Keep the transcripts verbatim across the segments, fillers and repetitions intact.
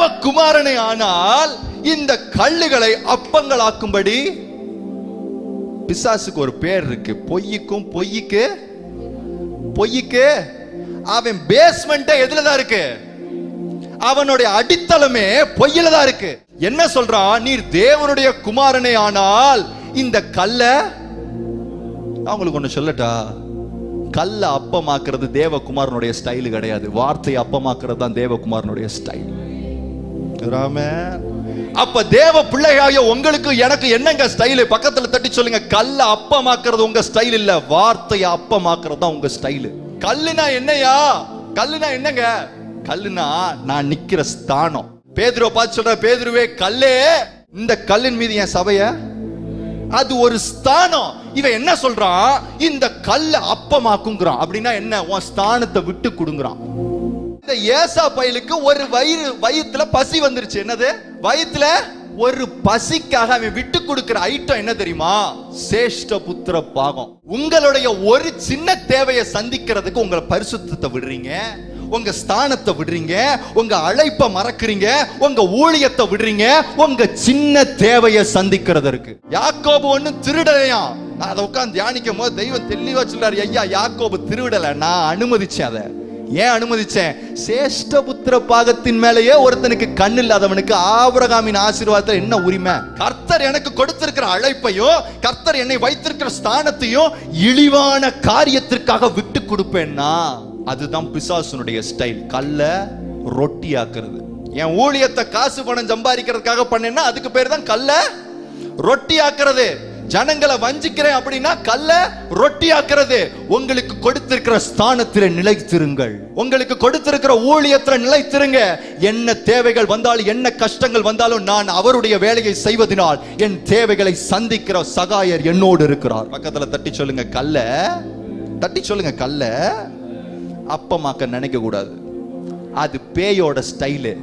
தேவகுமாரனே ஆனால் இந்த கல்லுகளை அப்பங்களாக்கும்படி. பிசாசுக்கு ஒரு பேர் இருக்கு, பொய்யுக்கும் பொய்யுக்கு பொய்யுக்கு அவன் பேஸ்மெண்ட் எதுலதான் இருக்கு, அவனுடைய அடித்தளமே பொய்யில தான் இருக்கு. என்ன சொல்றான், நீர் தேவனுடைய குமாரனே ஆனால் இந்த கல்ல, அவங்களுக்கு ஒண்ணு சொல்லட்டா, கல்ல அப்பமாக்குறது தேவகுமாரனுடைய ஸ்டைல் கிடையாது, வார்த்தை அப்பமாக்குறது தான் தேவகுமாரனுடைய ஸ்டைல். அப்ப தேவ பிள்ளையாகிய உங்களுக்கு எனக்கு என்னங்க ஸ்டைல்? பக்கத்துல தட்டி சொல்லுங்க, கல்ல அப்பமாக்குறது உங்க ஸ்டைல் இல்ல, வார்த்தையை அப்பமாக்குறது தான் உங்க ஸ்டைல். கல்லுனா என்னையா? கல்லுனா என்னங்க? கல்லுனா நான் நிக்கிற ஸ்தானம். பேதுருவை பார்த்து சொல்ற, பேதுருவே கல்லே, இந்த கல்லின் மீது என் சபைய, அது ஒரு ஸ்தானம். இவன் என்ன சொல்றான், இந்த கல்ல அப்பமாக்குங்கிறான். அப்படின்னா என்ன, உன் ஸ்தானத்தை விட்டு கொடுங்கறான். இந்த ஏசா பயலுக்கு ஒரு வயிறு வயித்துல பசி வந்துருச்சு. என்னது? வயித்துல ஒரு பசிக்காக அவன் விட்டு கொடுக்கிற ஐட்டம் என்ன தெரியுமா? சேஷ்ட புத்திர பாகம். உங்களுடைய ஒரு சின்ன தேவையை சந்திக்கிறதுக்கு உங்களை பரிசுத்தத்தை விடுறீங்க, உங்க ஸ்தானத்தை விடுறீங்க, உங்க அழைப்பை மறக்கிறீங்க, உங்க ஊழியத்தை விடுறீங்க, உங்க சின்ன தேவையை சந்திக்கிறதற்கு. யாக்கோபு ஒண்ணு திருடலையா? நான் அதை உட்கார்ந்து தியானிக்கும் போது தெய்வம் தெளிவா சொல்றாரு, ஐயா யாக்கோபு திருடல, நான் அனுமதிச்சேன். அதை ஏன் அனுமதிச்சேன்? சேஷ்ட புத்திர பாகத்தின் மேலேயே ஒருத்தனுக்கு கண் இல்லாதவனுக்கு ஆபிரகாமின் ஆசீர்வாதத்தில் என்ன உரிமை? கர்த்தர் எனக்கு கொடுத்திருக்கிற அழைப்பையும் கர்த்தர் என்னை வைத்திருக்கிற ஸ்தானத்தையும் இழிவான காரியத்திற்காக விட்டு கொடுப்பேன்னா அதுதான் பிசாசுனுடைய ஸ்டைல். கல்ல ரொட்டி ஆக்குறது. என் ஊழியத்தை காசு பணம் சம்பாதிக்கிறதுக்காக பண்ணேன்னா அதுக்கு பேர் தான் கல்ல ரொட்டி ஆக்குறது. ஜனங்களை வஞ்சிக்கிறேன் அப்படின்னா கல்ல ரொட்டி ஆக்குறது. உங்களுக்கு கொடுத்திருக்கிற ஸ்தானத்தில் நிலைத்திருங்கள், உங்களுக்கு கொடுத்திருக்கிற ஊழியத்தில் நிலைத்திருங்க. என்ன தேவைகள் வந்தாலும் என்ன கஷ்டங்கள் வந்தாலும் நான் அவருடைய வேலையை செய்வதனால் என் தேவைகளை சந்திக்கிற சகாயர் என்னோடு இருக்கிறார். பக்கத்துல தட்டி சொல்லுங்க, கல்ல தட்டி சொல்லுங்க, கல்ல அப்பமாக்க நினைக்க கூடாது, அது பேயோட ஸ்டைலு.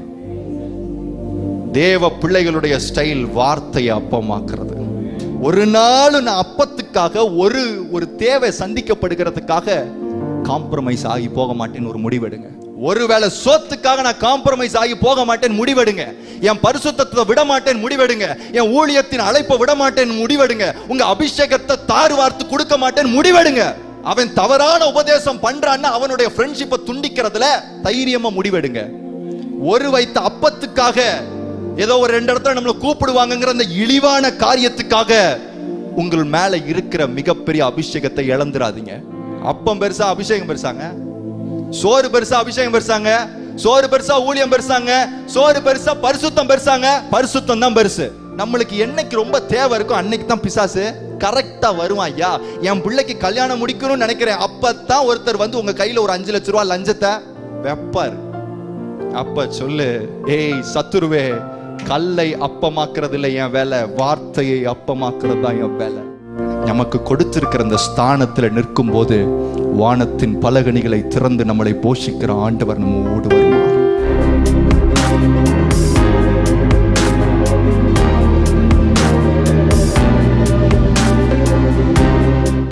தேவ பிள்ளைகளுடைய ஸ்டைல் வார்த்தையை அப்பமாக்குறது. ஒரு நாள் நான் அப்பத்துக்காக ஒரு ஒரு தேவை சந்திக்கப்படுகிறதுக்காக காம்ப்ரமைஸ் ஆகி போக மாட்டேன்னு ஒரு முடிவெடுங்க. ஒருவேளை சோத்துக்காக நான் காம்ப்ரமைஸ் ஆகி போக மாட்டேன் முடிவெடுங்க. என் பரிசுத்தத்தை விட மாட்டேன் முடிவெடுங்க. என் ஊழியத்தின் அழைப்பை விட மாட்டேன் முடிவெடுங்க. உங்க அபிஷேகத்தை தாறு வார்த்து கொடுக்க மாட்டேன் முடிவெடுங்க. அவன் தவறான உபதேசம் பண்றான்னு அவனுடைய ஃப்ரெண்ட்ஷிப்பை துண்டிக்கிறதுல தைரியமா முடிவெடுங்க. ஒரு வைத்த அப்பத்துக்காக ஏதோ ஒரு ரெண்டு இடத்துல நம்மளை கூப்பிடுவாங்கிற அந்த இழிவான காரியத்துக்காக உங்கள் மேல இருக்கிற மிகப்பெரிய அபிஷேகத்தை இழந்துடாதீங்க. அப்பம் பெருசா அபிஷேகம் பெருசாங்க, சோறு பெருசா அபிஷேகம் பெருசாங்க, சோறு பெருசா ஊழியம் பெருசாங்க, சோறு பெருசா பரிசுத்தம் பெருசாங்க, பரிசுத்தம் தான் பெருசு. நம்மளுக்கு என்னைக்கு ரொம்ப தேவை இருக்கும் அன்னைக்கு தான் பிசாசு கரெக்டா வருவான். ஐயா என் பிள்ளைக்கு கல்யாணம் முடிக்கணும்னு நினைக்கிறேன், அப்பதான் ஒருத்தர் வந்து உங்க கையில ஒரு அஞ்சு லட்சம் ரூபாய் லஞ்சத்தை வெப்பார். அப்ப சொல்லு, ஏய் சத்துருவே, கல்லை அப்பமாக்குறது இல்லை என் வேலை, வார்த்தையை அப்பமாக்குறது தான் என் வேலை. நமக்கு கொடுத்திருக்கிற அந்த ஸ்தானத்துல நிற்கும் போது வானத்தின் பலகணிகளை திறந்து நம்மளை போஷிக்கிற ஆண்டவர் நம்ம ஓடு வருவார்.